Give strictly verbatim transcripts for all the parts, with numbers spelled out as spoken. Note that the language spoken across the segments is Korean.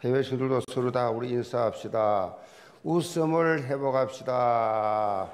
해외 신들도 서로 다 우리 인사합시다. 웃음을 회복합시다.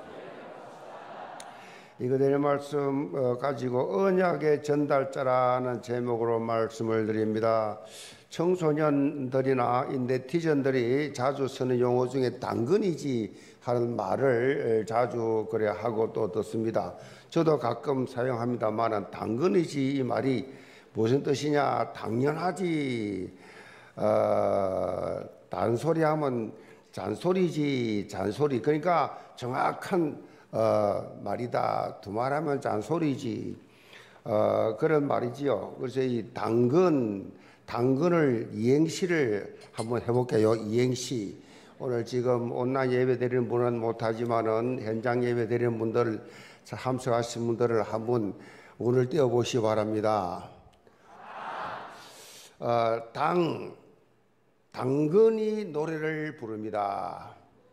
이거 될 말씀 가지고 언약의 전달자라는 제목으로 말씀을 드립니다. 청소년들이나 네티즌들이 자주 쓰는 용어 중에 당근이지 하는 말을 자주 그래 하고 또 듣습니다. 저도 가끔 사용합니다만 당근이지 이 말이 무슨 뜻이냐? 당연하지. 어, 단소리하면 잔소리지, 잔소리. 그러니까 정확한 어, 말이다. 두말하면 잔소리지. 어, 그런 말이지요. 그래서 이 당근, 당근을 이행시를 한번 해볼게요. 이행시. 오늘 지금 온라인 예배 드리는 분은 못하지만은 현장 예배 드리는 분들, 참석하신 분들을 한번 운을 띄워보시기 바랍니다. 어, 당, 당근이 노래를 부릅니다.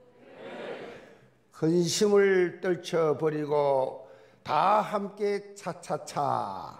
근심을 떨쳐버리고 다 함께 차차차.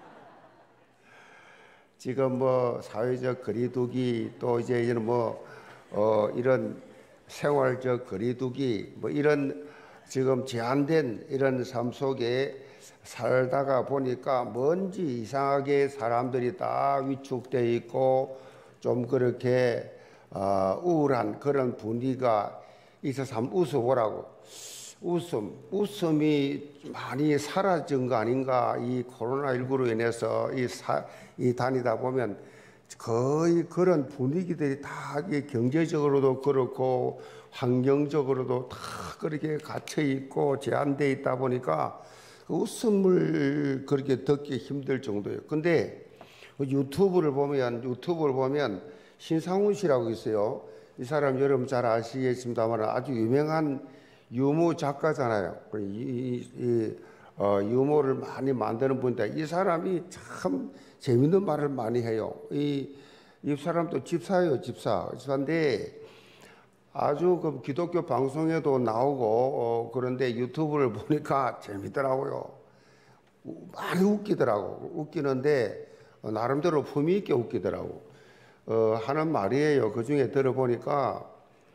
지금 뭐 사회적 거리두기 또 이제 이런 뭐 어 이런 생활적 거리두기 뭐 이런 지금 제한된 이런 삶 속에 살다가 보니까 뭔지 이상하게 사람들이 다 위축되어 있고 좀 그렇게 어, 우울한 그런 분위기가 있어서 한번 웃어보라고. 웃음, 웃음이 많이 사라진 거 아닌가. 이 코로나십구로 인해서 이, 사, 이 다니다 보면 거의 그런 분위기들이 다 경제적으로도 그렇고 환경적으로도 다 그렇게 갇혀있고 제한되어 있다 보니까 웃음을 그렇게 듣기 힘들 정도예요. 근데 유튜브를 보면, 유튜브를 보면 신상훈 씨라고 있어요. 이 사람 여러분 잘 아시겠습니다만 아주 유명한 유머 작가잖아요. 이, 이, 이 어, 유머를 많이 만드는 분인데 이 사람이 참 재밌는 말을 많이 해요. 이, 이 사람도 집사예요, 집사. 집사인데 아주 그 기독교 방송에도 나오고 어, 그런데 유튜브를 보니까 재밌더라고요. 많이 웃기더라고. 웃기는데 어, 나름대로 품위 있게 웃기더라고. 어, 하는 말이에요. 그 중에 들어보니까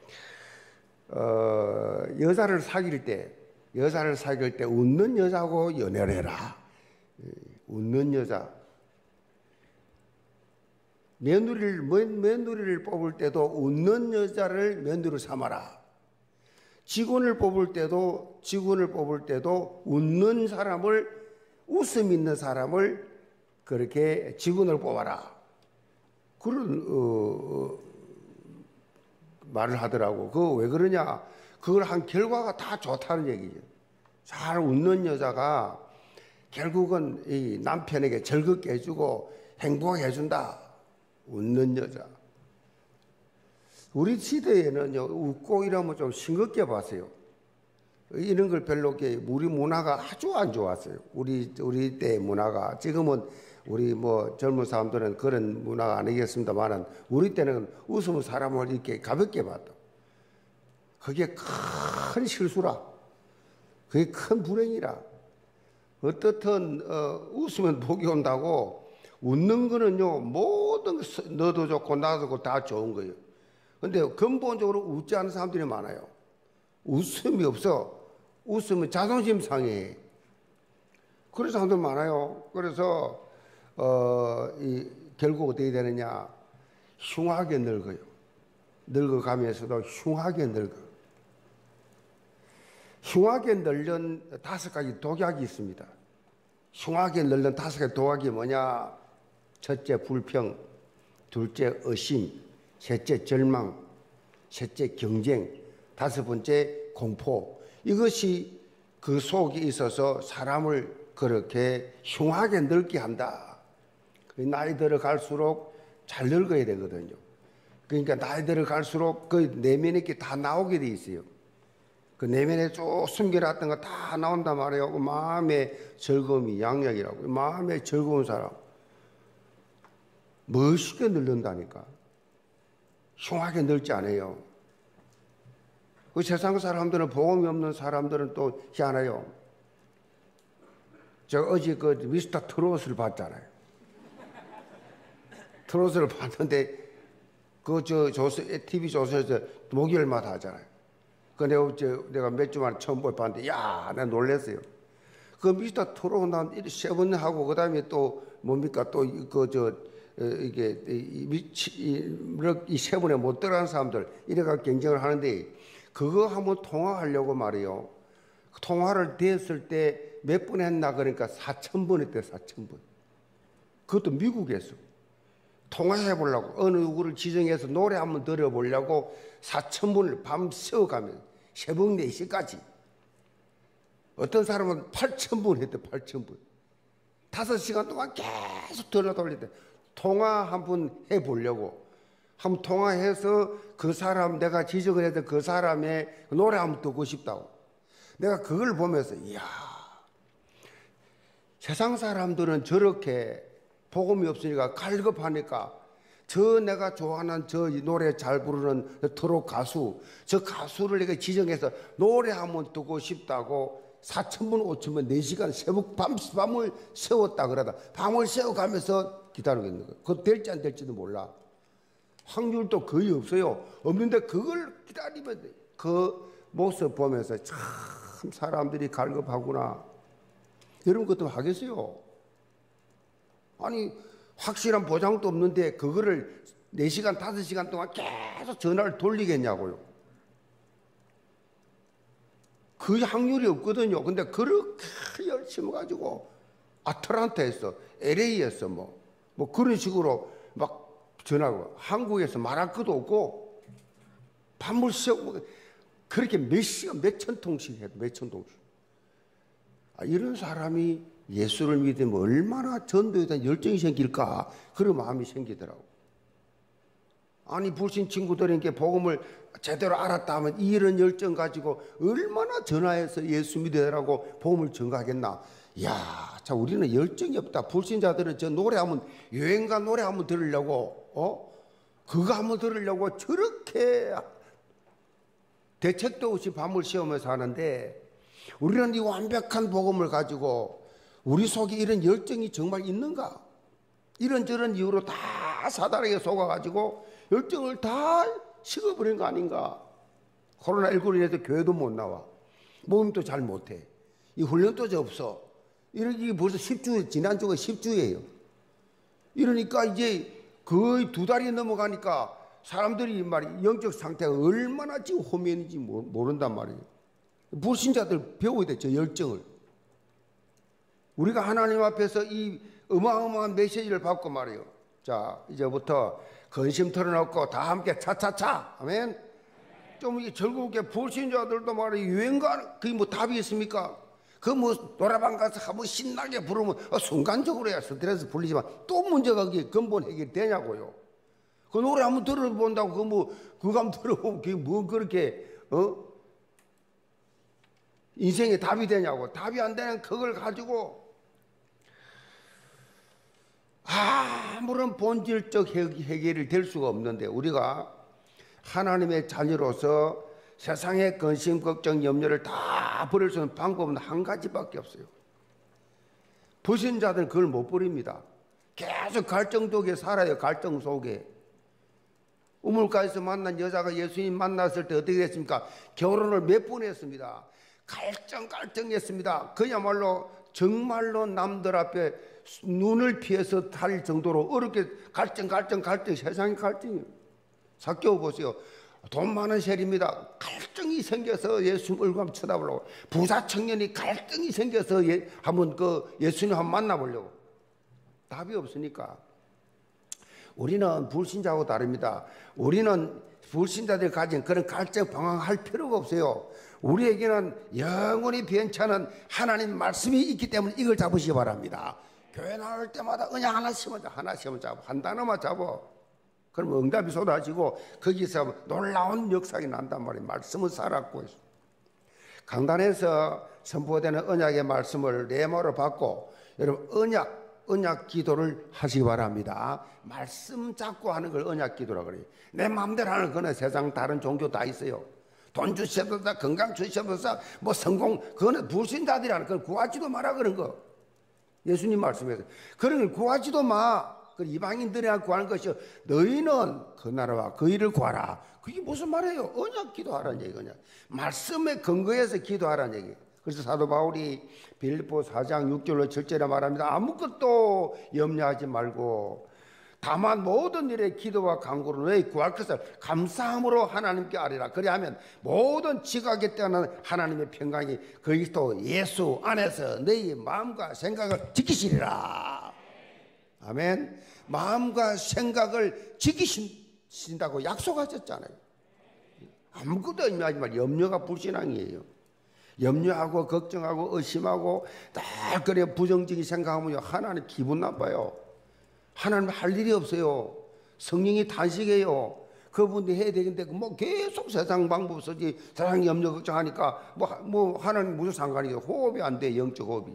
어, 여자를 사귈 때 여자를 사귈 때 웃는 여자하고 연애를 해라. 웃는 여자. 며느리를, 며느리를 뽑을 때도 웃는 여자를 며느리로 삼아라. 직원을 뽑을 때도, 직원을 뽑을 때도 웃는 사람을, 웃음 있는 사람을 그렇게 직원을 뽑아라. 그런, 어, 말을 하더라고. 그거 왜 그러냐. 그걸 한 결과가 다 좋다는 얘기죠. 잘 웃는 여자가 결국은 이 남편에게 즐겁게 해주고 행복하게 해준다. 웃는 여자. 우리 시대에는요, 웃고 이러면 좀 싱겁게 봤어요. 이런 걸 별로 우리 문화가 아주 안 좋았어요. 우리, 우리 때 문화가. 지금은 우리 뭐 젊은 사람들은 그런 문화가 아니겠습니다만은 우리 때는 웃으면 사람을 이렇게 가볍게 봤다. 그게 큰 실수라. 그게 큰 불행이라. 어떻든, 어, 웃으면 복이 온다고 웃는 거는요, 모든 너도 좋고 나도 좋고 다 좋은 거예요. 근데 근본적으로 웃지 않는 사람들이 많아요. 웃음이 없어. 웃으면 자존심 상해. 그런 사람들 많아요. 그래서, 어, 이, 결국 어떻게 되느냐. 흉하게 늙어요. 늙어가면서도 흉하게 늙어. 흉하게 늙는 다섯 가지 독약이 있습니다. 흉하게 늙는 다섯 가지 독약이 뭐냐. 첫째 불평, 둘째 의심, 셋째 절망, 셋째 경쟁, 다섯 번째 공포. 이것이 그 속에 있어서 사람을 그렇게 흉하게 늙게 한다. 나이 들어갈수록 잘 늙어야 되거든요. 그러니까 나이 들어갈수록 그 내면에 게 다 나오게 돼 있어요. 그 내면에 쭉 숨겨놨던 거 다 나온단 말이에요. 그 마음의 즐거움이 양약이라고. 마음의 즐거운 사람. 멋있게 늙는다니까. 흉하게 늙지 않아요. 그 세상 사람들은 복음이 없는 사람들은 또 희한해요. 제가 어제 그 미스터 트롯을 봤잖아요. 트롯을 봤는데 그 저 조선 티비 조선에서 목요일마다 하잖아요. 그 내가 저 내가 몇 주 만에 처음 봤는데 야, 내가 놀랐어요. 그 미스터 트롯 난 세 번 하고 그다음에 또 뭡니까 또 그 저 이게 이 세 번에 못 들어간 사람들 이래가 경쟁을 하는데 그거 한번 통화하려고 말이에요. 통화를 됐을 때 몇 번 했나 그러니까 사천 번 했대. 사천 번. 그것도 미국에서 통화해 보려고 어느 누구를 지정해서 노래 한번 들어보려고 사천 번을 밤 새워가면 새벽 네 시까지. 어떤 사람은 팔천 번 했대. 팔천 번. 다섯 시간 동안 계속 전화 돌리대. 통화 한번 해보려고. 한번 통화해서 그 사람 내가 지적을 해서 그 사람의 노래 한번 듣고 싶다고. 내가 그걸 보면서 이야, 세상 사람들은 저렇게 복음이 없으니까 갈급하니까 저 내가 좋아하는 저 노래 잘 부르는 트롯 가수, 저 가수를 내가 지정해서 노래 한번 듣고 싶다고 사천 번, 오천 번, 네 시간 새벽 밤, 밤을 세웠다 그러다 밤을 세워가면서 기다리고 있는 거예요. 그거 될지 안 될지도 몰라. 확률도 거의 없어요. 없는데 그걸 기다리면 돼. 그 모습 보면서 참 사람들이 갈급하구나. 이런 것도 하겠어요. 아니 확실한 보장도 없는데 그거를 네 시간, 다섯 시간 동안 계속 전화를 돌리겠냐고요. 그 확률이 없거든요. 근데 그렇게 열심히 가지고 아틀란타에서 엘에이에서 뭐, 뭐 그런 식으로 막 전화하고 한국에서 말할 것도 없고 밤을 새고 그렇게 몇 시간, 몇천 통씩 해도 몇천 통씩. 아, 이런 사람이 예수를 믿으면 얼마나 전도에 대한 열정이 생길까 그런 마음이 생기더라고. 아니 불신 친구들에게 복음을 제대로 알았다 하면 이런 열정 가지고 얼마나 전화해서 예수 믿으라고 복음을 전가하겠나. 이야, 자 우리는 열정이 없다. 불신자들은 저 노래하면 유행가 노래 한번 들으려고 어? 그거 한번 들으려고 저렇게 대책도 없이 밤을 새우면서 하는데 우리는 이 완벽한 복음을 가지고 우리 속에 이런 열정이 정말 있는가? 이런저런 이유로 다 사단에게 속아가지고 열정을 다 식어버린 거 아닌가? 코로나십구로 인해서 교회도 못 나와. 모임도 잘 못해. 이 훈련도 없어. 이게 벌써 십 주, 지난주가 십 주예요. 이러니까 이제 거의 두 달이 넘어가니까 사람들이 말이 영적 상태가 얼마나 지금 호면인지 모른단 말이에요. 불신자들 배워야 돼, 저 열정을. 우리가 하나님 앞에서 이 어마어마한 메시지를 받고 말이에요. 자, 이제부터 근심 털어놓고 다 함께 차차차. 아멘. 좀 이게 즐겁게 불신자들도 말이에요. 유행가, 그게 뭐 답이 있습니까? 그 뭐 노래방 가서 한번 신나게 부르면 어, 순간적으로야 스트레스 풀리지만 또 문제가 그게 근본 해결되냐고요. 그 노래 한번 들어본다고 그 뭐 그거 한번 들어보면 그게 뭐 그렇게 어 인생에 답이 되냐고. 답이 안 되는 그걸 가지고 아무런 본질적 해결이 될 수가 없는데 우리가 하나님의 자녀로서 세상의 근심, 걱정, 염려를 다 버릴 수 있는 방법은 한 가지밖에 없어요. 불신자들은 그걸 못 버립니다. 계속 갈등 속에 살아요. 갈등 속에. 우물가에서 만난 여자가 예수님 만났을 때 어떻게 됐습니까? 결혼을 몇 번 했습니다. 갈등 갈등했습니다. 그야말로 정말로 남들 앞에 눈을 피해서 살 정도로 어렵게 갈등 갈등 갈등 세상의 갈등이에요. 사개오 보세요. 돈 많은 셀입니다. 갈등이 생겨서 예수님 얼굴 한번 쳐다보려고. 부자 청년이 갈등이 생겨서 예, 한번 그 예수님 한번 만나보려고. 답이 없으니까. 우리는 불신자하고 다릅니다. 우리는 불신자들이 가진 그런 갈등 방황할 필요가 없어요. 우리에게는 영원히 변찮은 하나님 말씀이 있기 때문에 이걸 잡으시기 바랍니다. 교회 나올 때마다 은양 하나씩만 잡아, 하나씩만 잡아, 한 단어만 잡아. 그럼 응답이 쏟아지고 거기서 놀라운 역사가 난단 말이에요. 말씀은 살았고. 강단에서 선포되는 언약의 말씀을 레모로 받고 여러분 언약, 언약 기도를 하시기 바랍니다. 말씀 잡고 하는 걸 언약 기도라 그래요. 내 마음대로 하는 거는 세상 다른 종교 다 있어요. 돈 주셔서 건강 주셔서 뭐 성공 그거는 불신자들이라는 걸 구하지도 마라 그런 거. 예수님 말씀에서 그런 걸 구하지도 마. 그 이방인들이나 구하는 것이 너희는 그 나라와 그 일을 구하라. 그게 무슨 말이에요? 언약 기도하라는 얘기냐. 말씀에 근거해서 기도하라는 얘기. 그래서 사도 바울이 빌립보 사 장 육 절로 칠 절에 말합니다. 아무것도 염려하지 말고 다만 모든 일에 기도와 간구로 너희 구할 것을 감사함으로 하나님께 아뢰라. 그리하면 모든 지각에 떠나는 하나님의 평강이 그리스도 예수 안에서 너희 마음과 생각을 지키시리라. 아멘. 마음과 생각을 지키신다고 약속하셨잖아요. 아무것도 의미하지 말. 염려가 불신앙이에요. 염려하고 걱정하고 의심하고 다 그래 부정적인 생각하면 하나님 기분 나빠요. 하나님 할 일이 없어요. 성령이 탄식해요. 그분이 해야 되는데 뭐 계속 세상 방법 쓰지. 세상 염려 걱정하니까 뭐, 뭐 하나님 무슨 상관이에요. 호흡이 안 돼. 영적 호흡이.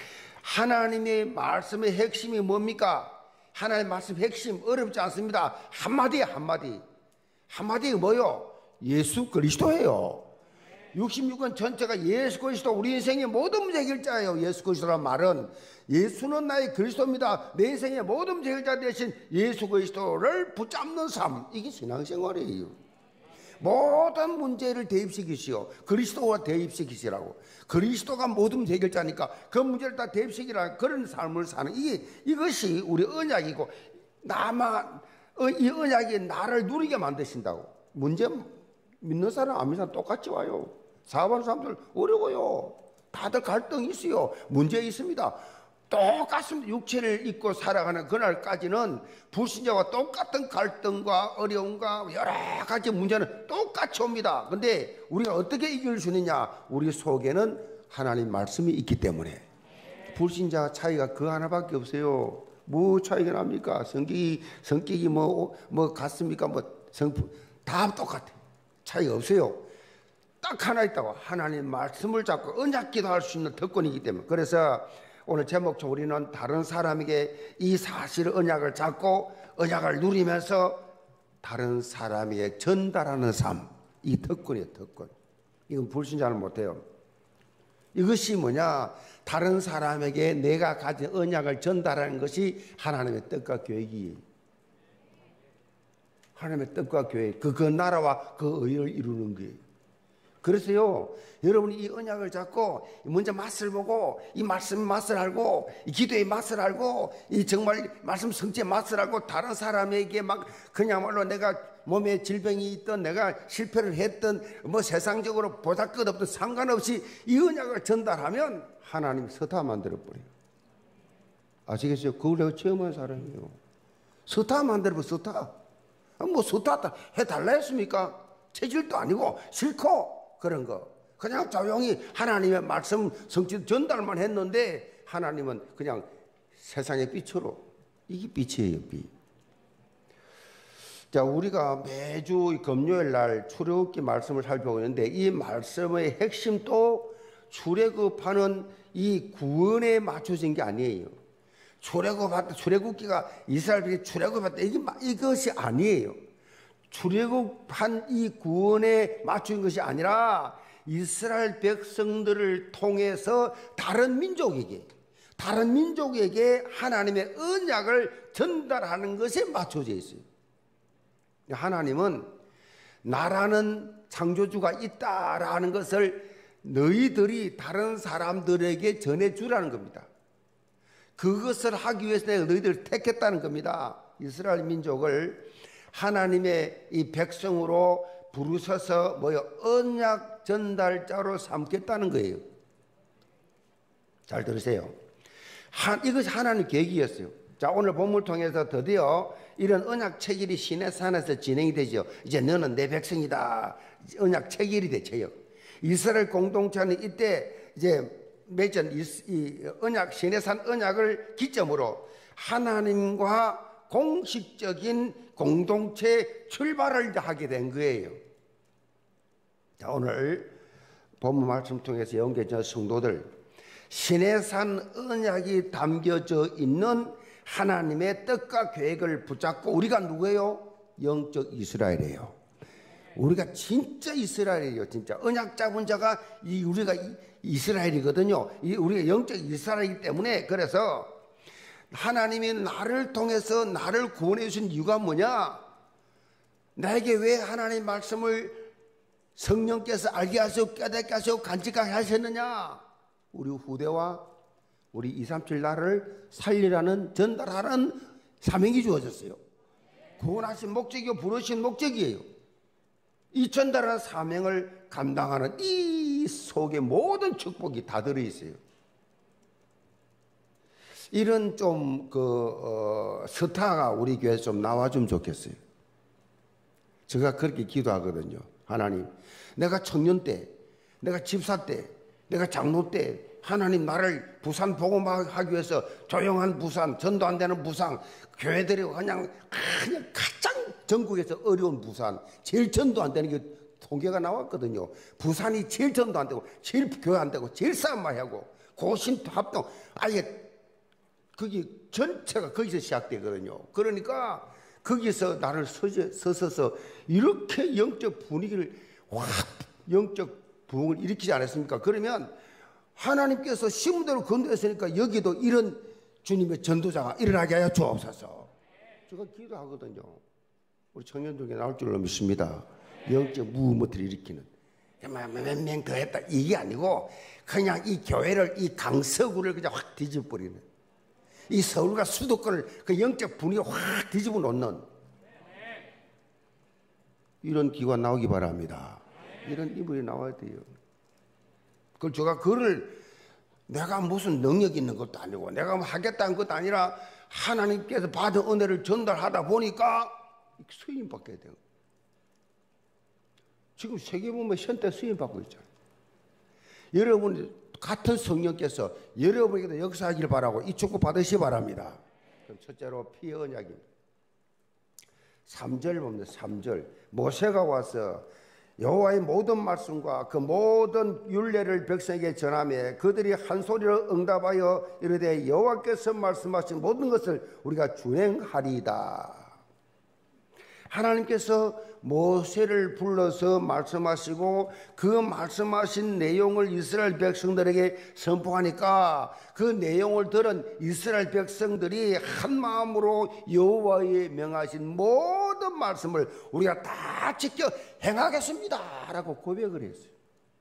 하나님의 말씀의 핵심이 뭡니까? 하나님의 말씀 핵심 어렵지 않습니다. 한마디에 한마디. 한마디가 뭐요? 예수 그리스도예요. 육십육 권 전체가 예수 그리스도, 우리 인생의 모든 문제 해결자예요. 예수 그리스도란 말은 예수는 나의 그리스도입니다. 내 인생의 모든 문제 해결자 대신 예수 그리스도를 붙잡는 삶, 이게 신앙생활이에요. 모든 문제를 대입시키시오. 그리스도와 대입시키시라고. 그리스도가 모든 문제 해결자니까 그 문제를 다 대입시키라. 그런 삶을 사는, 이게 이것이 우리 언약이고, 나만 이 언약이 나를 누리게 만드신다고. 문제 믿는 사람 안 믿는 사람 똑같이 와요. 사업하는 사람들 어려워요. 다들 갈등이 있어요. 문제 있습니다. 똑같습니다. 육체를 입고 살아가는 그날까지는 불신자와 똑같은 갈등과 어려움과 여러 가지 문제는 똑같이 옵니다. 근데 우리가 어떻게 이길 수 있느냐? 우리 속에는 하나님 말씀이 있기 때문에. 불신자 차이가 그 하나밖에 없어요. 뭐 차이가 납니까? 성격이, 성격이 뭐, 뭐 같습니까? 뭐 성품, 다 똑같아요. 차이가 없어요. 딱 하나 있다고. 하나님 말씀을 잡고 언약 기도할 수 있는 특권이기 때문에. 그래서 오늘 제목처럼 우리는 다른 사람에게 이 사실 언약을 잡고 언약을 누리면서 다른 사람에게 전달하는 삶. 이 특권이에요. 특권. 이건 불신자는 못해요. 이것이 뭐냐? 다른 사람에게 내가 가진 언약을 전달하는 것이 하나님의 뜻과 계획이에요. 하나님의 뜻과 계획, 그, 그 나라와 그 의를 이루는 거예요. 그래서요, 여러분이 이 언약을 잡고 먼저 맛을 보고 이 말씀의 맛을 알고 이 기도의 맛을 알고 이 정말 말씀 성취의 맛을 알고 다른 사람에게 막 그냥말로 내가 몸에 질병이 있던 내가 실패를 했던 뭐 세상적으로 보잘것없던 상관없이 이 언약을 전달하면 하나님 서타 만들어버려요. 아시겠어요? 그걸 내가 체험한 사람이에요. 서타 만들어버려. 서타. 뭐 서타 해달라 했습니까? 체질도 아니고 싫고 그런 거. 그냥 조용히 하나님의 말씀 성취 전달만 했는데 하나님은 그냥 세상의 빛으로. 이게 빛이에요, 빛. 자, 우리가 매주 금요일 날 출애굽기 말씀을 살펴보고 있는데 이 말씀의 핵심도 출애굽하는 이 구원에 맞춰진 게 아니에요. 출애굽했다, 출애굽기가 이스라엘이 출애굽했다, 이게 이것이 아니에요. 출애굽한 이 구원에 맞춘 것이 아니라 이스라엘 백성들을 통해서 다른 민족에게 다른 민족에게 하나님의 언약을 전달하는 것에 맞춰져 있어요. 하나님은 나라는 창조주가 있다라는 것을 너희들이 다른 사람들에게 전해주라는 겁니다. 그것을 하기 위해서 내가 너희들을 택했다는 겁니다. 이스라엘 민족을 하나님의 이 백성으로 부르셔서 뭐요? 언약 전달자로 삼겠다는 거예요. 잘 들으세요. 한, 이것이 하나님의 계획이었어요. 자, 오늘 본문을 통해서 드디어 이런 언약 체결이 시내산에서 진행이 되죠. 이제 너는 내 백성이다. 언약 체결이 되죠. 이스라엘 공동체는 이때 이제 맺은 이, 이 언약, 시내산 언약을 기점으로 하나님과 공식적인 공동체 출발을 하게 된 거예요. 자, 오늘 본문 말씀 통해서 연결된 성도들, 시내산 언약이 담겨져 있는 하나님의 뜻과 계획을 붙잡고 우리가 누구예요? 영적 이스라엘이에요. 우리가 진짜 이스라엘이에요. 진짜 언약 잡은 자가 이 우리가 이스라엘이거든요. 이 우리가 영적 이스라엘이기 때문에 그래서 하나님이 나를 통해서 나를 구원해 주신 이유가 뭐냐? 나에게 왜 하나님 말씀을 성령께서 알게 하시고 깨닫게 하시고 간직하게 하셨느냐? 우리 후대와 우리 이백삼십칠 나라를 살리라는, 전달하는 사명이 주어졌어요. 구원하신 목적이요, 부르신 목적이에요. 이 전달하는 사명을 감당하는 이 속에 모든 축복이 다 들어있어요. 이런 좀, 그, 어, 스타가 우리 교회에 좀 나와주면 좋겠어요. 제가 그렇게 기도하거든요. 하나님, 내가 청년 때, 내가 집사 때, 내가 장로 때, 하나님 나를 부산 복음하기 위해서 조용한 부산, 전도 안 되는 부산, 교회들이 그냥, 그냥 가장 전국에서 어려운 부산, 제일 전도 안 되는 게 통계가 나왔거든요. 부산이 제일 전도 안 되고, 제일 교회 안 되고, 제일 싸움 많이 하고, 고신도 합동, 아예 거기 전체가 거기서 시작되거든요. 그러니까 거기서 나를 서서, 서서 이렇게 영적 분위기를 확 영적 부흥을 일으키지 않았습니까? 그러면 하나님께서 심대로 건도했으니까 여기도 이런 주님의 전도자가 일어나게 하여 주옵소서. 제가 기도하거든요. 우리 청년들 중에 나올 줄로 믿습니다. 영적 무브먼트를 일으키는. 몇 명 더 했다 이게 아니고 그냥 이 교회를, 이 강서구를 그냥 확 뒤집어버리는, 이 서울과 수도권을 그 영적 분위기를 확 뒤집어 놓는 이런 기관 나오기 바랍니다. 이런 인물이 나와야 돼요. 그걸 제가 그를 내가 무슨 능력 있는 것도 아니고 내가 뭐 하겠다는 것도 아니라 하나님께서 받은 은혜를 전달하다 보니까 수임 받게 돼요. 지금 세계 보면 현대 수임 받고 있잖아요. 여러분 같은 성령께서 여러분에게도 역사하기를 바라고 이 축복 받으시 바랍니다. 그럼 첫째로 피의 언약입니다. 삼 절 봅니다. 삼 절 모세가 와서 여호와의 모든 말씀과 그 모든 율례를 백성에게 전하며 그들이 한 소리로 응답하여 이르되 여호와께서 말씀하신 모든 것을 우리가 준행하리이다. 하나님께서 모세를 불러서 말씀하시고 그 말씀하신 내용을 이스라엘 백성들에게 선포하니까 그 내용을 들은 이스라엘 백성들이 한 마음으로 여호와의 명하신 모든 말씀을 우리가 다 지켜 행하겠습니다 라고 고백을 했어요.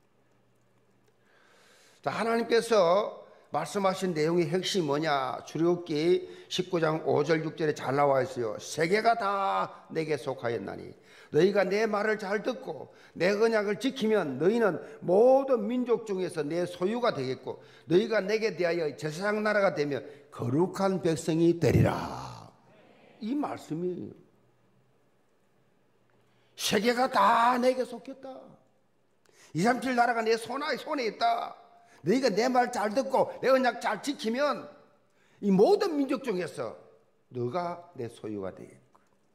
자, 하나님께서 말씀하신 내용의 핵심이 뭐냐? 출애굽기 십구 장 오 절 육 절에 잘 나와 있어요. 세계가 다 내게 속하였나니 너희가 내 말을 잘 듣고 내 언약을 지키면 너희는 모든 민족 중에서 내 소유가 되겠고 너희가 내게 대하여 제사장 나라가 되며 거룩한 백성이 되리라. 이 말씀이에요. 세계가 다 내게 속했다. 이백삼십칠 나라가 내 손에, 손에 있다. 너희가 내 말 잘 듣고 내 언약 잘 지키면 이 모든 민족 중에서 너가 내 소유가 되겠고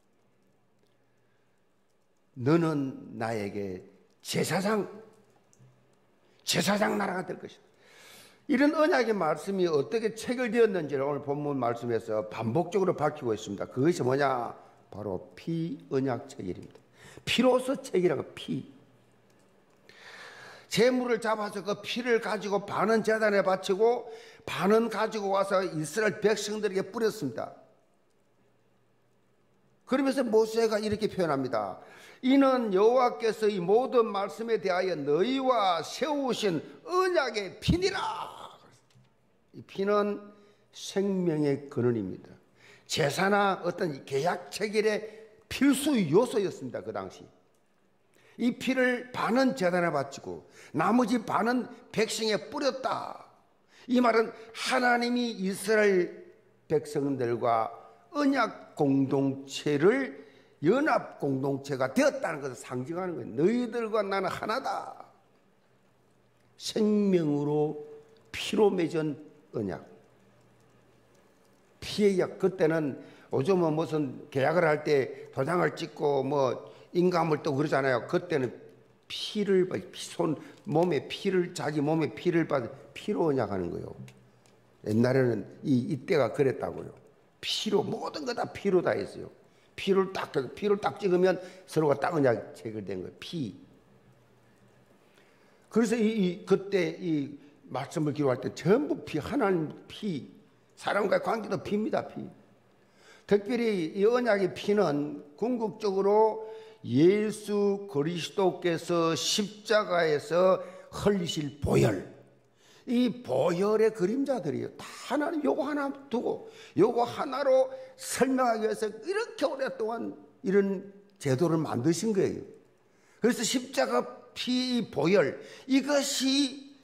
너는 나에게 제사장 제사장 나라가 될 것이다. 이런 언약의 말씀이 어떻게 체결되었는지를 오늘 본문 말씀에서 반복적으로 밝히고 있습니다. 그것이 뭐냐? 바로 피 언약 체결입니다. 피로서 체결한 거, 피. 재물을 잡아서 그 피를 가지고 반은 제단에 바치고 반은 가지고 와서 이스라엘 백성들에게 뿌렸습니다. 그러면서 모세가 이렇게 표현합니다. 이는 여호와께서 이 모든 말씀에 대하여 너희와 세우신 언약의 피니라. 이 피는 생명의 근원입니다. 제사나 어떤 계약 체결의 필수 요소였습니다. 그 당시. 이 피를 반은 제단에 바치고 나머지 반은 백성에 뿌렸다. 이 말은 하나님이 이스라엘 백성들과 언약 공동체를 연합 공동체가 되었다는 것을 상징하는 거예요. 너희들과 나는 하나다. 생명으로 피로 맺은 언약. 피의 약. 그때는 요즘은 무슨 계약을 할 때 도장을 찍고 뭐 인감을 또 그러잖아요. 그때는 피를, 손, 몸에 피를, 자기 몸에 피를 받아, 피로 언약하는 거예요. 옛날에는 이, 이때가 그랬다고요. 피로, 모든 거 다 피로 다 했어요. 피를 딱, 피를 딱 찍으면 서로가 딱 언약 체결된 거예요. 피. 그래서 이, 이, 그때 이 말씀을 기록할 때 전부 피, 하나님 피, 사람과의 관계도 피입니다. 피. 특별히 이 언약의 피는 궁극적으로 예수 그리스도께서 십자가에서 흘리실 보혈, 이 보혈의 그림자들이에요. 다 하나님 요거 하나 두고 요거 하나로 설명하기 위해서 이렇게 오랫동안 이런 제도를 만드신 거예요. 그래서 십자가 피 보혈, 이것이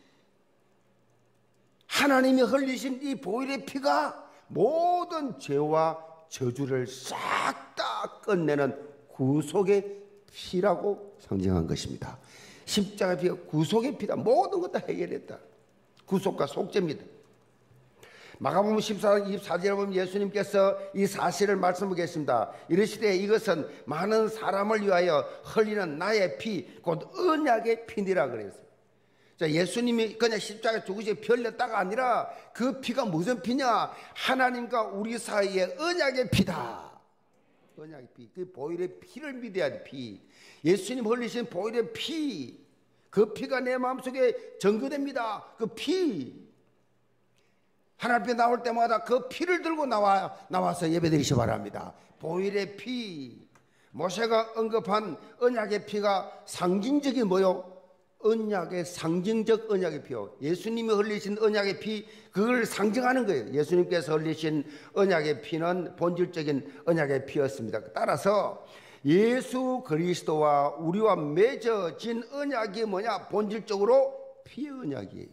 하나님이 흘리신 이 보혈의 피가 모든 죄와 저주를 싹 다 끝내는 구속의 피라고 상징한 것입니다. 십자가 피가 구속의 피다. 모든 것 다 해결했다. 구속과 속죄입니다. 마가복음 십사 장 이십사 절에 보면 예수님께서 이 사실을 말씀하겠습니다. 이르시되 이것은 많은 사람을 위하여 흘리는 나의 피, 곧 언약의 피니라 그랬어요. 자, 예수님이 그냥 십자가에 죽으시고 피 흘렸다가 아니라 그 피가 무슨 피냐? 하나님과 우리 사이의 언약의 피다. 언약의 피, 그 보혈의 피를 믿어야 돼. 피, 예수님 흘리신 보혈의 피, 그 피가 내 마음속에 전거됩니다. 그 피, 하나님 앞에 나올 때마다 그 피를 들고 나와, 나와서 예배드리시 바랍니다. 보혈의 피, 모세가 언급한 언약의 피가 상징적인 뭐요? 언약의 상징적 언약의 피요. 예수님이 흘리신 언약의 피, 그걸 상징하는 거예요. 예수님께서 흘리신 언약의 피는 본질적인 언약의 피였습니다. 따라서 예수 그리스도와 우리와 맺어진 언약이 뭐냐? 본질적으로 피 언약이에요.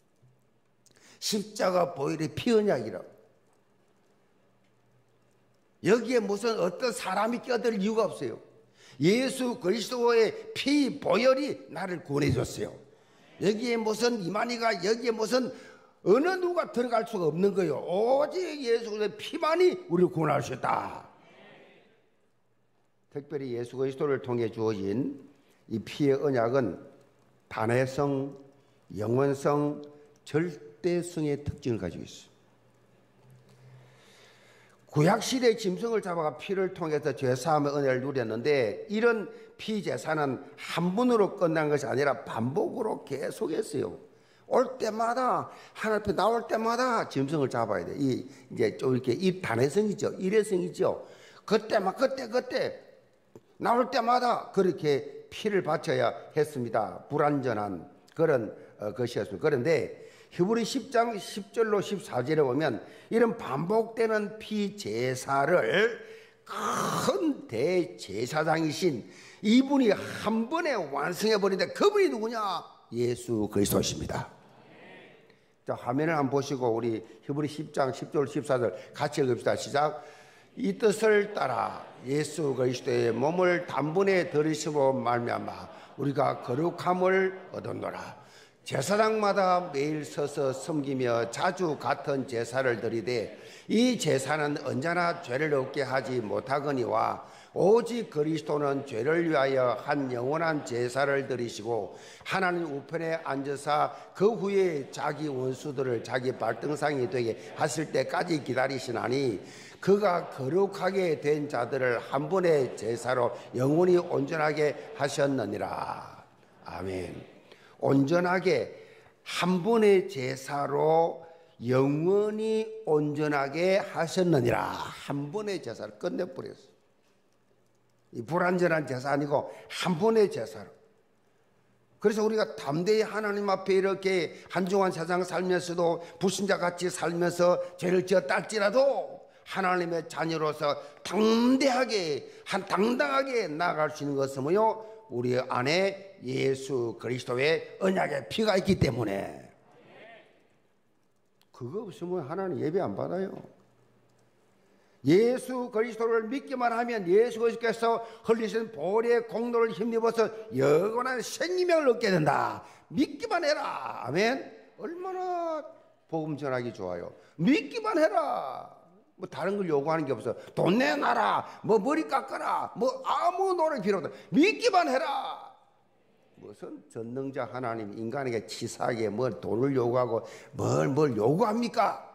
십자가 보혈의 피 언약이라고. 여기에 무슨 어떤 사람이 껴들 이유가 없어요. 예수 그리스도의 피 보혈이 나를 구원해줬어요. 여기에 무슨 이만희가, 여기에 무슨 어느 누가 들어갈 수가 없는 거예요. 오직 예수 그리스도의 피만이 우리를 구원할 수 있다. 특별히 예수 그리스도를 통해 주어진 이 피의 언약은 단회성, 영원성, 절대성의 특징을 가지고 있어요. 구약시대의 짐승을 잡아가 피를 통해서 죄사함의 은혜를 누렸는데, 이런 피제사는 한 번으로 끝난 것이 아니라 반복으로 계속했어요. 올 때마다, 하나님 앞에 나올 때마다 짐승을 잡아야 돼. 이, 이제 좀 이렇게 이 단회성이죠. 일회성이죠. 그때만, 그때, 그때, 나올 때마다 그렇게 피를 바쳐야 했습니다. 불완전한 그런 것이었습니다. 그런데 히브리 십 장 십 절로 십사 절에 보면 이런 반복되는 피제사를 큰 대제사장이신 이분이 한 번에 완성해버리는데, 그분이 누구냐? 예수 그리스도십니다. 자, 화면을 한번 보시고 우리 히브리 십 장 십 절 십사 절 같이 읽읍시다. 시작. 이 뜻을 따라 예수 그리스도의 몸을 단번에 들이심으로 말미암아 우리가 거룩함을 얻었노라. 제사장마다 매일 서서 섬기며 자주 같은 제사를 드리되 이 제사는 언제나 죄를 없게 하지 못하거니와 오직 그리스도는 죄를 위하여 한 영원한 제사를 드리시고 하나님 우편에 앉으사 그 후에 자기 원수들을 자기 발등상이 되게 하실 때까지 기다리시나니 그가 거룩하게 된 자들을 한 번의 제사로 영원히 온전하게 하셨느니라. 아멘. 온전하게 한 번의 제사로 영원히 온전하게 하셨느니라. 한 번의 제사를 끝내버렸어요. 이 불완전한 제사 아니고 한 번의 제사로. 그래서 우리가 담대히 하나님 앞에 이렇게 한중한 세상 살면서도 불신자같이 살면서 죄를 지었다 할지라도 하나님의 자녀로서 당대하게, 한 당당하게 나아갈 수 있는 것은 뭐요? 우리 안에 예수 그리스도의 언약의 피가 있기 때문에. 그거 없으면 하나님 예배 안 받아요. 예수 그리스도를 믿기만 하면 예수 그리스도께서 흘리신 보혈의 공로를 힘입어서 영원한 생명을 얻게 된다. 믿기만 해라. 아멘. 얼마나 복음 전하기 좋아요. 믿기만 해라. 뭐 다른 걸 요구하는 게 없어. 돈 내놔라, 뭐 머리 깎아라, 뭐 아무 노력 필요 없다. 믿기만 해라. 무슨 전능자 하나님 인간에게 치사하게 뭘 돈을 요구하고 뭘 뭘 요구합니까?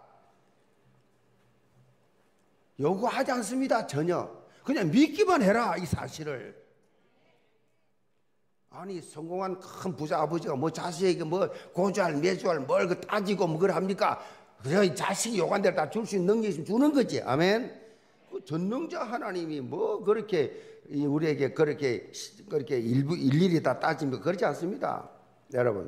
요구하지 않습니다. 전혀. 그냥 믿기만 해라, 이 사실을. 아니 성공한 큰 부자 아버지가 뭐 자식에게 뭐 고주할 매주할 뭘 그 따지고 뭐 그걸 합니까? 그래서 자식이 요구한 대로 다 줄 수 있는 능력이 있으면 주는 거지. 아멘. 그 전능자 하나님이 뭐 그렇게 우리에게 그렇게 그렇게 일부 일일이 다 따지면 그렇지 않습니다. 여러분,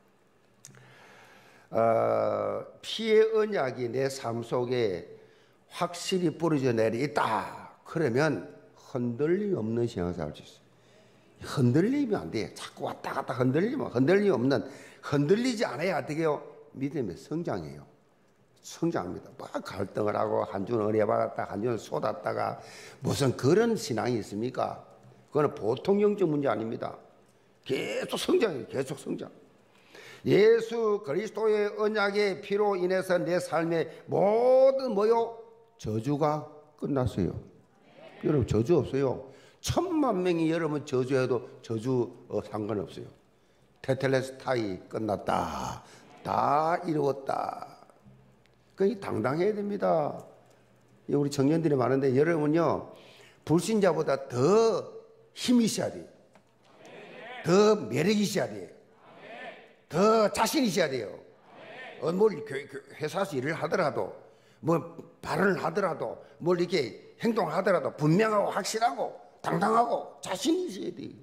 어, 피의 언약이 내 삶 속에 확실히 뿌려져 내려 있다. 그러면 흔들림 없는 신앙생활 할 수 있어요. 흔들리면 안 돼요. 자꾸 왔다 갔다 흔들리면 흔들림 없는, 흔들리지 않아야 어떻게 해요? 믿음의 성장이에요. 성장합니다. 막 갈등을 하고 한 주는 은혜 받았다, 한 주는 쏟았다가 무슨 그런 신앙이 있습니까? 그거는 보통 영적 문제 아닙니다. 계속 성장이에요. 계속 성장. 예수 그리스도의 언약의 피로 인해서 내 삶의 모든 뭐요? 저주가 끝났어요. 여러분, 저주 없어요. 천만 명이 여러분 저주해도 저주 어, 상관없어요. 테텔레스타이 끝났다. 다 이루었다. 그러니 당당해야 됩니다. 우리 청년들이 많은데 여러분요, 불신자보다 더 힘이 있어야 돼요. 더 매력이 있어야 돼요. 더 자신이 있어야 돼요. 어, 뭘 회사에서 일을 하더라도, 뭐 발언을 하더라도, 뭘 이렇게 행동하더라도 분명하고 확실하고 당당하고 자신이 있어야 돼요.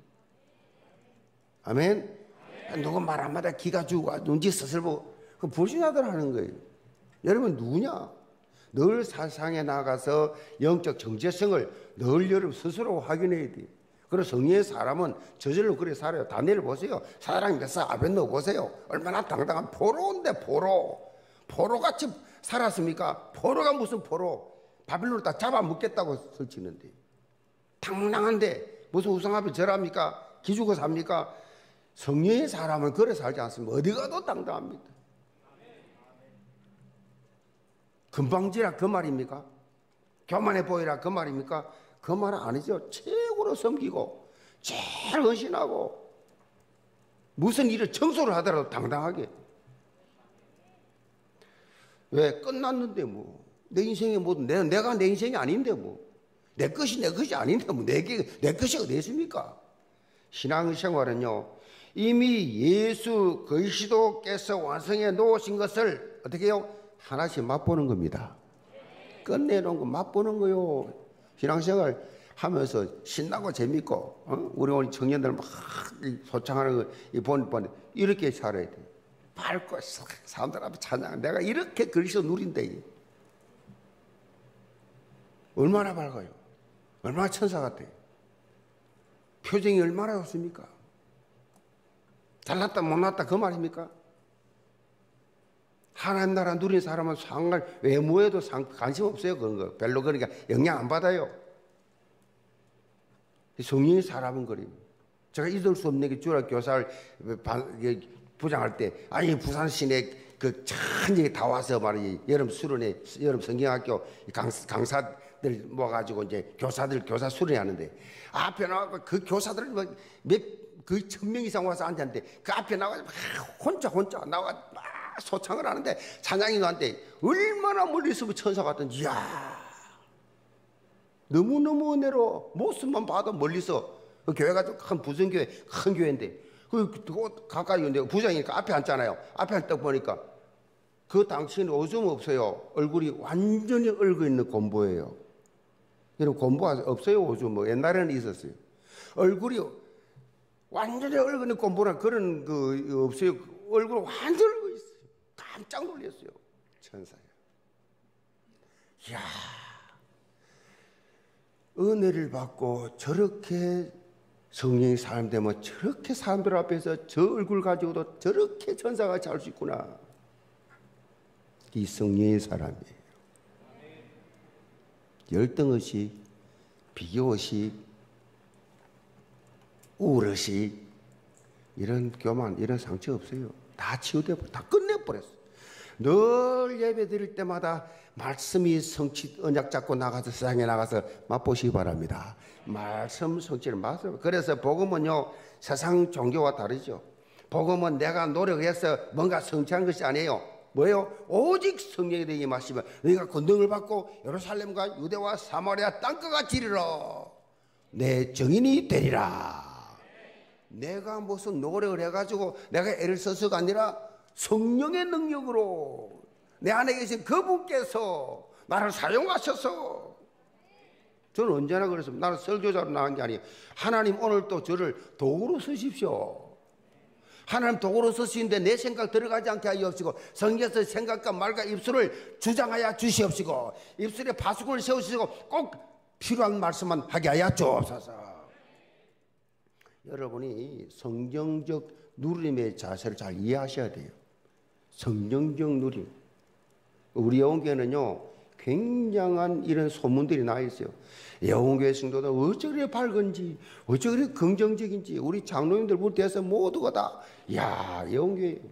아멘. 아멘. 누구 말 한마디 기가 죽고 눈치 스슬 보고 그 불신하더라 하는 거예요. 여러분 누구냐? 늘 세상에 나가서 영적 정체성을 늘 여러분 스스로 확인해야 돼요. 그리고 성령의 사람은 저절로 그렇게 살아요. 다니엘 보세요. 사랑이 됐어. 아벤노 보세요. 얼마나 당당한 포로인데 포로. 포로같이 살았습니까? 포로가 무슨 포로. 바빌론을 다 잡아먹겠다고 설치는데. 당당한데 무슨 우상 앞에 절합니까? 기죽어 삽니까? 성령의 사람은 그래 살지 않습니다. 어디 가도 당당합니다. 금방지라 그 말입니까? 교만해 보이라 그 말입니까? 그 말은 아니죠. 최고로 섬기고 제일 헌신하고 무슨 일을 청소를 하더라도 당당하게. 왜? 끝났는데 뭐. 내 인생이 뭐 내, 내가 내 인생이 아닌데 뭐. 내 것이 내 것이 아닌데 뭐. 내, 내 것이 어디 있습니까? 신앙생활은요, 이미 예수 그리스도께서 완성해 놓으신 것을 어떻게 해요? 하나씩 맛보는 겁니다. 끝내놓은 거 맛보는 거요. 신앙생활 하면서 신나고 재밌고, 어? 우리 오늘 청년들 막 소창하는 거 본, 본, 이렇게 살아야 돼. 밝고 사람들 앞에 찬양. 내가 이렇게 그리스도 누린대. 얼마나 밝아요? 얼마나 천사 같아요? 표정이 얼마나 좋습니까? 잘났다 못났다 그 말입니까? 하나님 나라 누린 사람은 상관, 외모에도 상, 관심 없어요. 그런 거. 별로 그러니까 영향 안 받아요. 성령의 사람은 그래요. 제가 잊을 수 없는 게 주일 교사를 부장할 때, 아니, 부산 시내 그 천지 다 와서 말이지, 여름 수련회, 여름 성경학교 강, 강사들 모아가지고 이제 교사들 교사 수련회 하는데, 앞에 나와서 그 교사들 몇, 그 천 명 이상 와서 앉았는데, 그 앞에 나와서 혼자 혼자 나와 막 소창을 하는데, 찬양이 나한테 얼마나 멀리서 천사 같던지, 이야. 너무너무 은혜로 모습만 봐도 멀리서, 그 교회가 좀 큰 부성교회, 큰 교회인데, 그, 가까이 오는데 부장이니까 앞에 앉잖아요. 앞에 앉다 보니까 그 당시에는 오줌 없어요. 얼굴이 완전히 얼고 있는 곰보예요. 여러분, 곰보가 없어요, 오줌. 뭐 옛날에는 있었어요. 얼굴이 완전히 얼고 있는 곰보란 그런 그 없어요. 얼굴 완전히 얼고 있어요. 깜짝 놀랐어요. 천사야. 이야. 은혜를 받고 저렇게 성령의 사람 되면 저렇게 사람들 앞에서 저 얼굴 가지고도 저렇게 천사같이 할 수 있구나. 이 성령의 사람이에요. 열등의식, 비교의식, 우울의식, 이런 교만, 이런 상처 없어요. 다 치유돼 버려, 다 끝내버렸어요. 늘 예배 드릴 때마다 말씀이 성취, 언약 잡고 나가서 세상에 나가서 맛보시기 바랍니다. 말씀 성취를 맛을. 그래서 복음은요, 세상 종교와 다르죠. 복음은 내가 노력해서 뭔가 성취한 것이 아니에요. 뭐예요? 오직 성령이 되게 마시면 너희가 권능을 받고 예루살렘과 유대와 사마리아 땅끝까지 이르러 내 증인이 되리라. 내가 무슨 노력을 해가지고 내가 애를 써서가 아니라 성령의 능력으로 내 안에 계신 그분께서 나를 사용하셔서, 저는 언제나 그랬습니다. 나는 설교자로 나간 게 아니에요. 하나님 오늘 또 저를 도구로 쓰십시오. 하나님 도구로 쓰시는데 내 생각 들어가지 않게 하시옵시고, 성경에서 생각과 말과 입술을 주장하여 주시옵시고, 입술에 파수꾼을 세우시고 꼭 필요한 말씀만 하게 하여 주옵소서. 여러분이 성경적 누림의 자세를 잘 이해하셔야 돼요. 성경적 누림. 우리 여원교회는요 굉장한 이런 소문들이 나 있어요. 여원교회 성도들 어째 그래 밝은지, 어째 그래 긍정적인지, 우리 장로님들 부터해서 모두가 다, 야, 여원교회.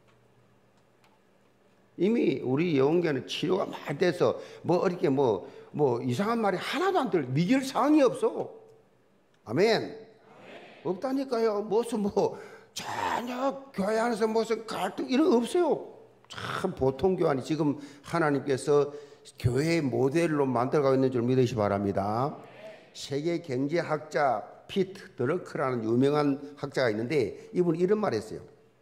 이미 우리 여원교회는 치료가 많이 돼서 뭐 이렇게 뭐, 뭐 이상한 말이 하나도 안 들려. 믿을 사항이 없어. 아멘. 아멘. 없다니까요. 무슨 뭐 전혀 교회 안에서 무슨 갈등 이런 거 없어요. 참 보통 교환이 지금 하나님께서 교회의 모델로 만들어가고 있는 줄 믿으시기 바랍니다. 세계 경제학자 피트 드러크라는 유명한 학자가 있는데 이분이 이런 말 했어요.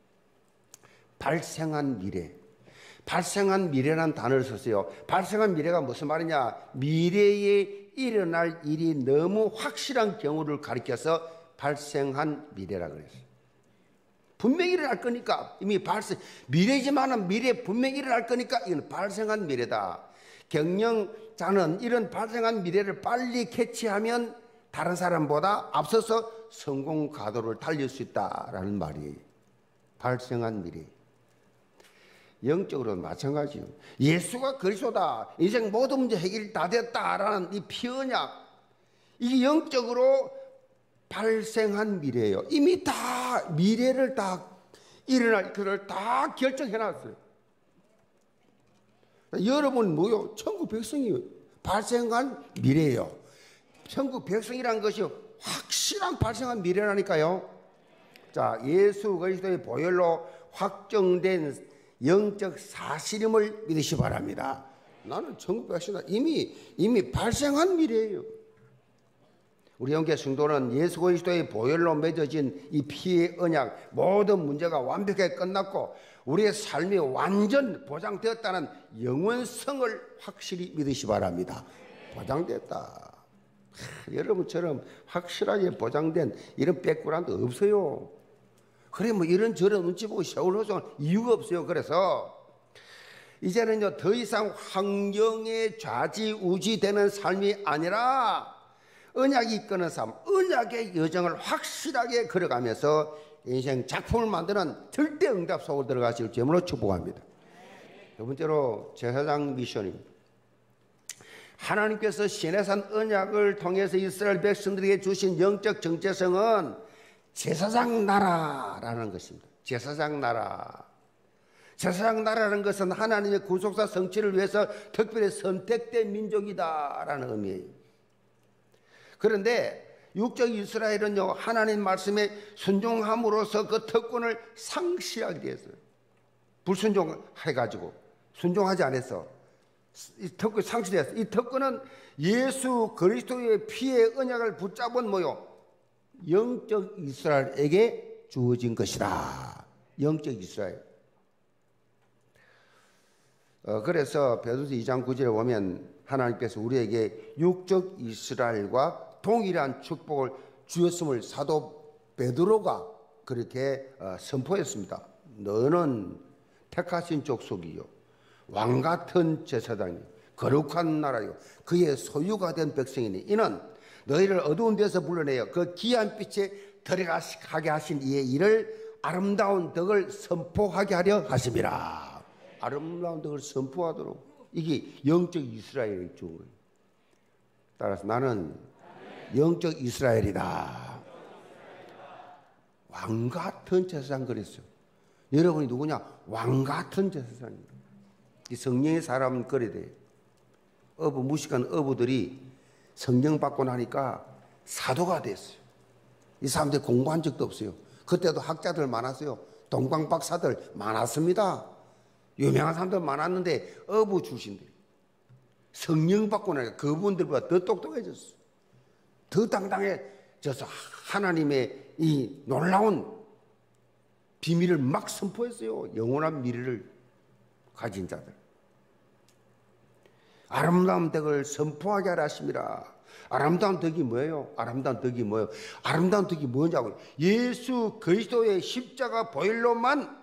발생한 미래. 발생한 미래라는 단어를 썼어요. 발생한 미래가 무슨 말이냐? 미래에 일어날 일이 너무 확실한 경우를 가리켜서 발생한 미래라고 그랬어요. 분명히 일어날 거니까, 이미 발생, 미래지만은 미래 분명히 일어날 거니까 이건 발생한 미래다. 경영자는 이런 발생한 미래를 빨리 캐치하면 다른 사람보다 앞서서 성공 가도를 달릴 수 있다라는 말이에요. 발생한 미래. 영적으로는 마찬가지예요. 예수가 그리스도다. 인생 모든 문제 해결 다 됐다라는 이 피언약, 이게 영적으로 발생한 미래예요. 이미 다 미래를 다 일어날 그를 다 결정해 놨어요. 여러분 뭐요? 천국 백성이요. 발생한 미래예요. 천국 백성이란 것이 확실한 발생한 미래라니까요. 자, 예수 그리스도의 보혈로 확정된 영적 사실임을 믿으시 바랍니다. 나는 천국 백성이다. 이미 이미 발생한 미래예요. 우리 영계 성도는 예수 그리스도의 보혈로 맺어진 이 피의 언약, 모든 문제가 완벽하게 끝났고 우리의 삶이 완전 보장되었다는 영원성을 확실히 믿으시 바랍니다. 보장됐다. 하, 여러분처럼 확실하게 보장된 이런 백그라운드 없어요. 그래 뭐 이런 저런 눈치 보고 세월 호송할 이유가 없어요. 그래서 이제는요 더 이상 환경에 좌지우지되는 삶이 아니라 언약이 이끄는 삶, 언약의 여정을 확실하게 걸어가면서 인생 작품을 만드는 절대 응답 속으로 들어가실 점으로 축복합니다. 두 번째로 제사장 미션입니다. 하나님께서 시내산 언약을 통해서 이스라엘 백성들에게 주신 영적 정체성은 제사장 나라라는 것입니다. 제사장 나라. 제사장 나라라는 것은 하나님의 구속사 성취를 위해서 특별히 선택된 민족이다라는 의미예요. 그런데 육적 이스라엘은요 하나님 말씀에 순종함으로써 그 특권을 상실하게 되었어요. 불순종해가지고 순종하지 않아서 이 특권이 상실했어요. 이 특권은 예수 그리스도의 피의 언약을 붙잡은 뭐요? 영적 이스라엘에게 주어진 것이다. 영적 이스라엘. 어, 그래서 베드로서 이 장 구 절에 보면 하나님께서 우리에게 육적 이스라엘과 동일한 축복을 주었음을 사도 베드로가 그렇게 어, 선포했습니다. 너는 택하신 족속이요 왕같은 제사장이요 거룩한 나라요 그의 소유가 된 백성이니 이는 너희를 어두운 데서 불러내어 그 귀한 빛에 들어가게 하신 이의 일을 아름다운 덕을 선포하게 하려 하심이라. 아름다운 덕을 선포하도록 이게 영적 이스라엘이 주은 거예요. 따라서 나는 영적 이스라엘이다. 왕 같은 제사장 그랬어요. 여러분이 누구냐? 왕 같은 제사장입니다. 이 성령의 사람은 그래야 돼요. 어부, 무식한 어부들이 성령 받고 나니까 사도가 됐어요. 이 사람들이 공부한 적도 없어요. 그때도 학자들 많았어요. 동방박사들 많았습니다. 유명한 사람들 많았는데 어부 출신들 성령 받고 나니까 그분들보다 더 똑똑해졌어요. 더 당당해져서 하나님의 이 놀라운 비밀을 막 선포했어요. 영원한 미래를 가진 자들. 아름다운 덕을 선포하게 하라 하심이라. 아름다운 덕이 뭐예요? 아름다운 덕이 뭐예요? 아름다운 덕이 뭐냐고요? 예수 그리스도의 십자가 보혈로만,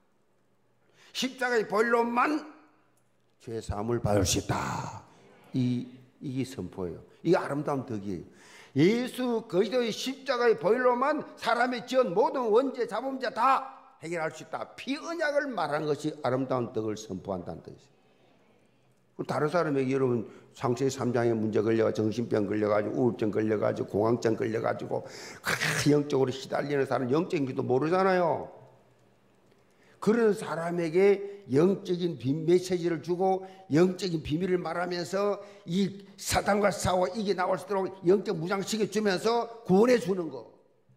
십자가의 보혈로만 죄 사함을 받을 수 있다. 이, 이게 선포예요. 이게 아름다운 덕이에요. 예수 그리스도의 십자가의 보혈로만 사람의 지은 모든 원죄, 자범죄 다 해결할 수 있다. 피언약을 말하는 것이 아름다운 덕을 선포한다는 뜻이에요. 다른 사람에게 여러분 상세 삼 장에 문제 걸려가지고 정신병 걸려가지고 우울증 걸려가지고 공황증 걸려가지고 영적으로 시달리는 사람 영적인 것도 모르잖아요. 그런 사람에게 영적인 메시지를 주고 영적인 비밀을 말하면서 이 사탄과 싸워 이겨 나올 수 있도록 영적 무장시켜 주면서 구원해 주는 거,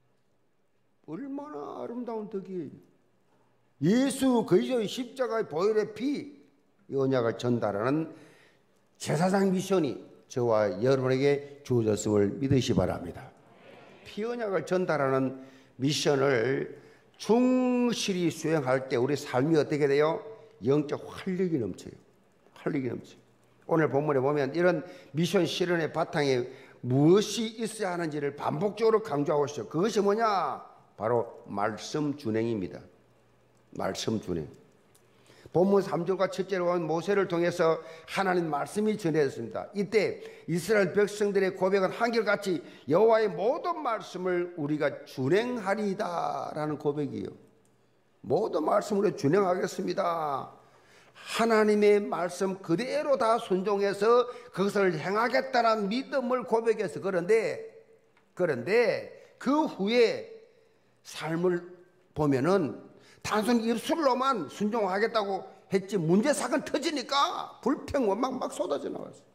얼마나 아름다운 덕이에요. 예수 그리스도의 십자가의 보혈의 피, 이 언약을 전달하는 제사장 미션이 저와 여러분에게 주어졌음을 믿으시 바랍니다. 피 언약을 전달하는 미션을 충실히 수행할 때 우리 삶이 어떻게 돼요? 영적 활력이 넘쳐요. 활력이 넘쳐요. 오늘 본문에 보면 이런 미션 실현의 바탕에 무엇이 있어야 하는지를 반복적으로 강조하고 있어요. 그것이 뭐냐? 바로 말씀 준행입니다. 말씀 준행. 본문 삼 절과 칠 절에 보면 모세를 통해서 하나님 말씀이 전해졌습니다. 이때 이스라엘 백성들의 고백은 한결같이 여호와의 모든 말씀을 우리가 준행하리다라는 고백이에요. 모든 말씀으로 준행하겠습니다. 하나님의 말씀 그대로 다 순종해서 그것을 행하겠다는 믿음을 고백해서 그런데 그런데 그 후에 삶을 보면은 단순히 입술로만 순종하겠다고 했지 문제사건 터지니까 불평 원망 막 쏟아져 나왔어요.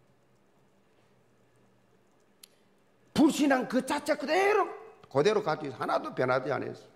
불신앙 그 자체 그대로 그대로 가지고 하나도 변하지 않았어요.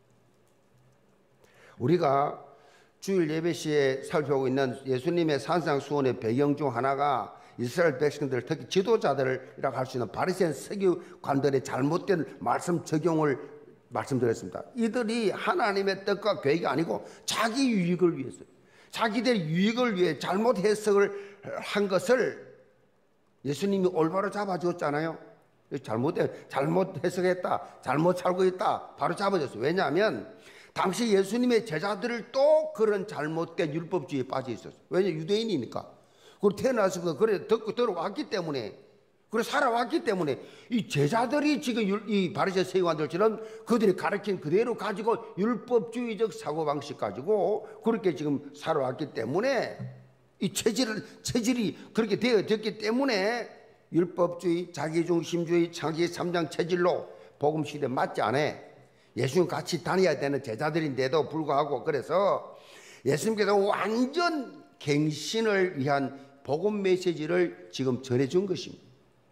우리가 주일 예배 시에 살펴보고 있는 예수님의 산상수훈의 배경 중 하나가 이스라엘 백성들, 특히 지도자들이라고 할 수 있는 바리새인 서기관들의 잘못된 말씀 적용을 말씀드렸습니다. 이들이 하나님의 뜻과 계획이 아니고 자기 유익을 위해서, 자기들 유익을 위해 잘못 해석을 한 것을 예수님이 올바로 잡아주었잖아요. 잘못, 잘못 해석했다, 잘못 살고 있다, 바로 잡아줬어요. 왜냐하면 당시 예수님의 제자들을 또 그런 잘못된 율법주의에 빠져 있었어요. 왜냐하면 유대인이니까. 그리고 태어나서 그래 듣고 들어왔기 때문에, 그래 살아왔기 때문에 이 제자들이 지금 이 바리새 서기관들처럼 그들이 가르친 그대로 가지고 율법주의적 사고방식 가지고 그렇게 지금 살아왔기 때문에 이 체질을, 체질이 그렇게 되어졌기 때문에 율법주의, 자기중심주의, 자기 삼장 체질로 복음시대에 맞지 않아. 예수님 같이 다녀야 되는 제자들인데도 불구하고 그래서 예수님께서 완전 갱신을 위한 복음 메시지를 지금 전해준 것입니다.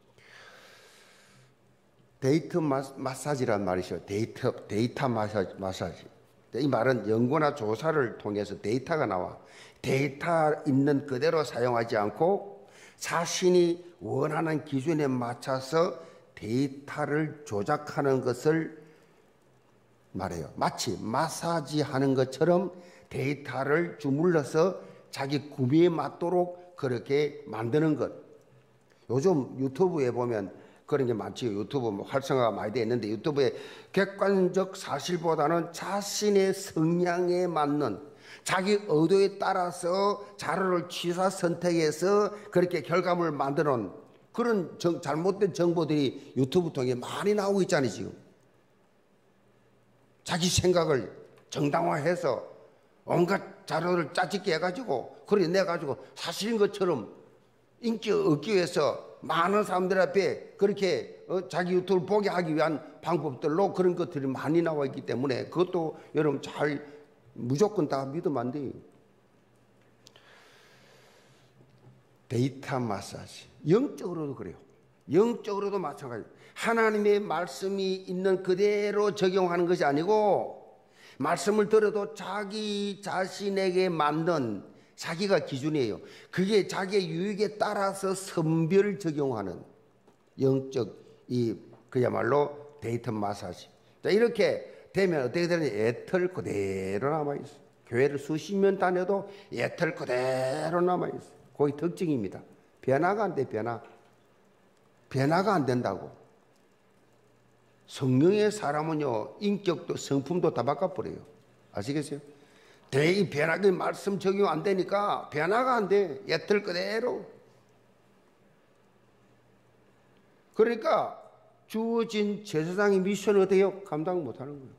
데이터 마사지란 말이죠. 데이터, 데이터 마사지. 이 말은 연구나 조사를 통해서 데이터가 나와. 데이터 있는 그대로 사용하지 않고 자신이 원하는 기준에 맞춰서 데이터를 조작하는 것을 말해요. 마치 마사지 하는 것처럼 데이터를 주물러서 자기 구미에 맞도록 그렇게 만드는 것. 요즘 유튜브에 보면 그런 게 많지. 유튜브 뭐 활성화가 많이 되어 있는데 유튜브에 객관적 사실보다는 자신의 성향에 맞는 자기 의도에 따라서 자료를 취사 선택해서 그렇게 결과물을 만들어 놓은 그런 정, 잘못된 정보들이 유튜브 통해 많이 나오고 있잖아요. 지금 자기 생각을 정당화해서 온갖 자료를 짜집게 해가지고 그래 내가지고 사실인 것처럼 인기 얻기 위해서 많은 사람들 앞에 그렇게 어, 자기 유튜브를 보게 하기 위한 방법들로 그런 것들이 많이 나와 있기 때문에 그것도 여러분 잘 무조건 다 믿으면 안 돼요. 데이터 마사지. 영적으로도 그래요. 영적으로도 마찬가지예요. 하나님의 말씀이 있는 그대로 적용하는 것이 아니고 말씀을 들어도 자기 자신에게 맞는 자기가 기준이에요. 그게 자기의 유익에 따라서 선별 적용하는 영적 이 그야말로 데이터 마사지. 자, 이렇게 되면 어떻게 되느냐? 애틀 그대로 남아있어요. 교회를 수십 년 다녀도 애틀 그대로 남아있어요. 그게 특징입니다. 변화가 안 돼, 변화. 변화가 안 된다고. 성령의 사람은요, 인격도 성품도 다 바꿔버려요. 아시겠어요? 대의 변화의 말씀 적용 안 되니까 변화가 안 돼. 옛들 그대로. 그러니까 주어진 제사장의 미션을 어때요? 감당 못하는 거예요.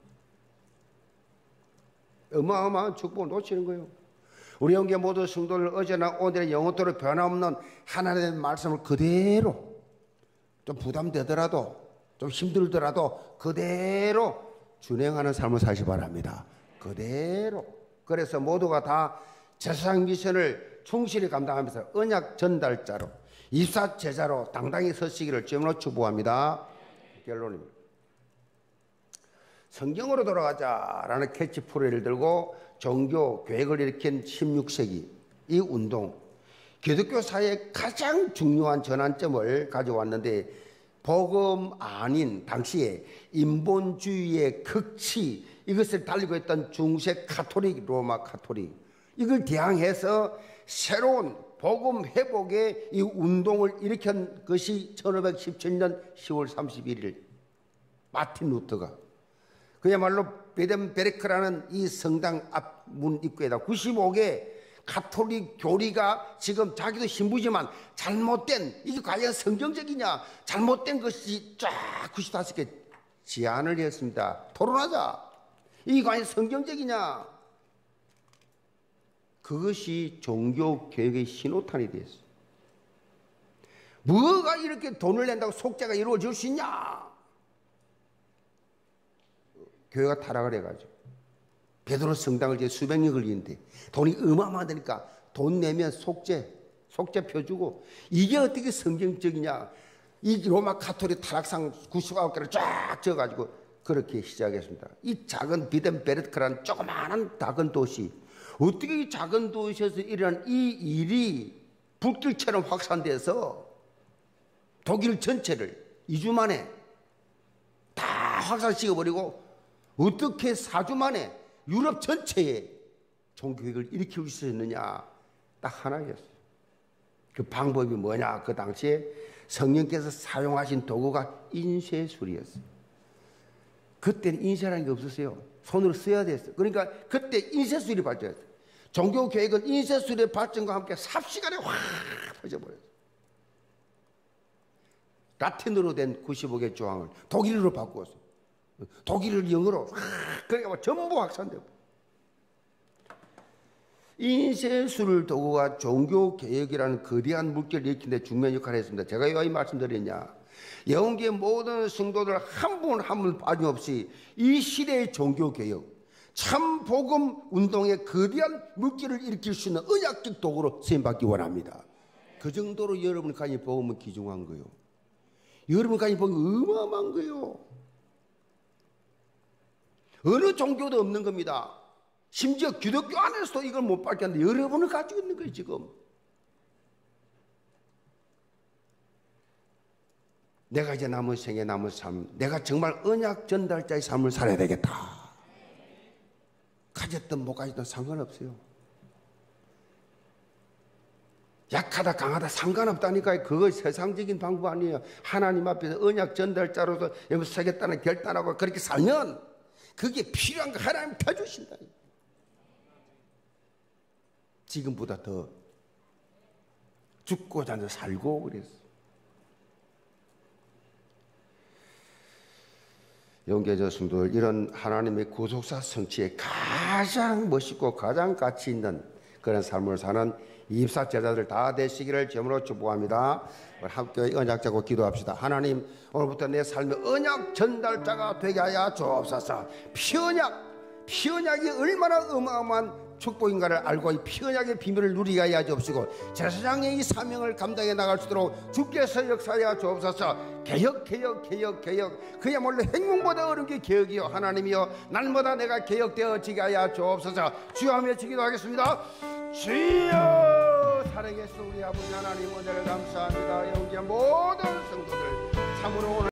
어마어마한 축복을 놓치는 거예요. 우리 형제 모두 성도들 어제나 오늘의 영원토록 변함없는 하나님의 말씀을 그대로, 좀 부담되더라도 좀 힘들더라도 그대로 준행하는 삶을 사시 바랍니다. 그대로. 그래서 모두가 다 제사장 미션을 충실히 감당하면서 언약 전달자로, 입사 제자로 당당히 서시기를 주님으로 축복합니다. 결론입니다. 성경으로 돌아가자라는 캐치프레이즈를 들고 종교 계획을 일으킨 십육 세기 이 운동, 기독교 사회의 가장 중요한 전환점을 가져왔는데, 복음 아닌 당시에 인본주의의 극치, 이것을 달리고 있던 중세 카톨릭, 로마 카톨릭, 이걸 대항해서 새로운 복음 회복의 이 운동을 일으킨 것이 천오백십칠 년 시월 삼십일일 마틴 루터가, 그야말로 베덴베르크라는 이 성당 앞문 입구에다 구십오 개 가톨릭 교리가 지금 자기도 신부지만 잘못된, 이게 과연 성경적이냐, 잘못된 것이 쫙 구십오 개 제안을 했습니다. 토론하자. 이게 과연 성경적이냐. 그것이 종교개혁의 신호탄이 됐어요. 뭐가 이렇게 돈을 낸다고 속죄가 이루어질 수 있냐. 교회가 타락을 해가지고 베드로 성당을 이제 수백 년 걸리는데 돈이 어마어마하다니까 돈 내면 속죄, 속죄표 주고, 이게 어떻게 성경적이냐. 이 로마 카톨릭 타락상 구십구 개를 쫙 져가지고 그렇게 시작했습니다. 이 작은 비덴베르크라는 조그마한 작은 도시, 어떻게 이 작은 도시에서 일어난 이 일이 불길처럼 확산돼서 독일 전체를 이 주 만에 다 확산시켜버리고, 어떻게 사 주 만에 유럽 전체에 종교개혁을 일으킬 수 있느냐. 딱 하나였어요. 그 방법이 뭐냐. 그 당시에 성령께서 사용하신 도구가 인쇄술이었어요. 그때는 인쇄라는 게 없었어요. 손으로 써야 됐어요. 그러니까 그때 인쇄술이 발전했어요. 종교개혁은 인쇄술의 발전과 함께 삽시간에 확 퍼져버렸어요. 라틴어로 된 구십오 개 조항을 독일어로 바꾸었어요. 독일을 영어로 확, 그러니까 전부 확산되고. 인쇄술 도구가 종교개혁이라는 거대한 물결을 일으키는 데 중요한 역할을 했습니다. 제가 왜 말씀드렸냐. 영계 모든 성도들 한 분 한 분 빠짐없이 이 시대의 종교개혁, 참복음 운동의 거대한 물결을 일으킬 수 있는 언약적 도구로 쓰임받기 원합니다. 그 정도로 여러분까지 복음은 귀중한 거예요. 여러분까지 복음은 어마어마한 거예요. 어느 종교도 없는 겁니다. 심지어 기독교 안에서도 이걸 못 밝혔는데 여러분을 가지고 있는 거예요, 지금. 내가 이제 남은 생에 남은 삶, 내가 정말 언약 전달자의 삶을 살아야 되겠다. 가졌든 못 가졌든 상관없어요. 약하다 강하다 상관없다니까요. 그거 세상적인 방법 아니에요. 하나님 앞에서 언약 전달자로서 여기 서겠다는 결단하고 그렇게 살면 그게 필요한 거 하나님 펴주신다. 지금보다 더 죽고자 하는 살고 그랬어. 영계자 성도들, 이런 하나님의 구속사 성취에 가장 멋있고 가장 가치 있는 그런 삶을 사는 이십사 제자들 다 되시기를 주님으로 축복합니다. 함께 언약 잡고 기도합시다. 하나님, 오늘부터 내 삶의 언약 전달자가 되게 하여 주옵소서. 피언약, 피언약이 얼마나 어마어마한 축복인가를 알고 이 피언약의 비밀을 누리게 하여 주옵시고, 제사장의 이 사명을 감당해 나갈 수 있도록 주께서 역사하여 주옵소서. 개혁 개혁 개혁 개혁, 그야말로 행운보다 어려운 게 개혁이요. 하나님이여, 날마다 내가 개혁되어지게 하여 주옵소서. 주여 하며 기도하겠습니다. 주여, 살아계신 우리 아버지 하나님, 오늘 감사합니다. 영계 모든 성도들 참으로 오늘